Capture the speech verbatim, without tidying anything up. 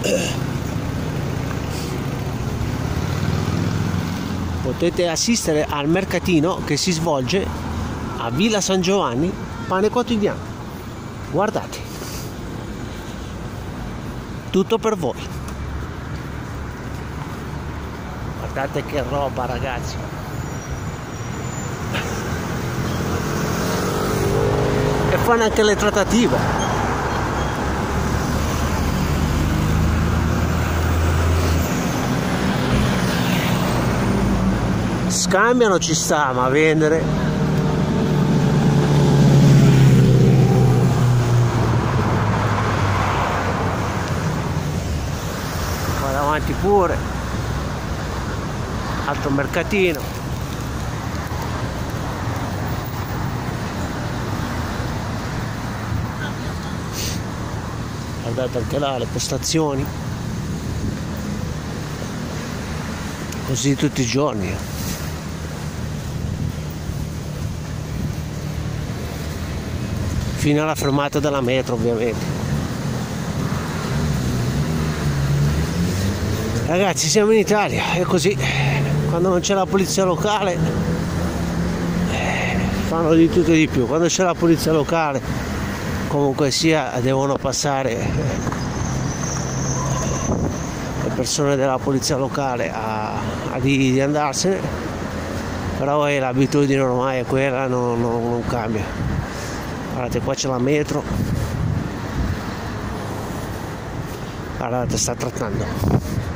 Potete assistere al mercatino che si svolge a Villa San Giovanni, pane quotidiano. Guardate, tutto per voi. Guardate che roba, ragazzi. E fanno anche le trattative. Scambiano, ci sta, ma vendere qua davanti pure altro mercatino. Guardate anche là le postazioni, così tutti i giorni. Fino alla fermata della metro, ovviamente. Ragazzi, siamo in Italia, è così. Quando non c'è la polizia locale fanno di tutto e di più. Quando c'è la polizia locale, comunque sia, devono passare le persone della polizia locale a, a di, di andarsene. Però è l'abitudine ormai è quella, non, non, non cambia. Guardate, qua c'è la metro. Guardate, sta trattando.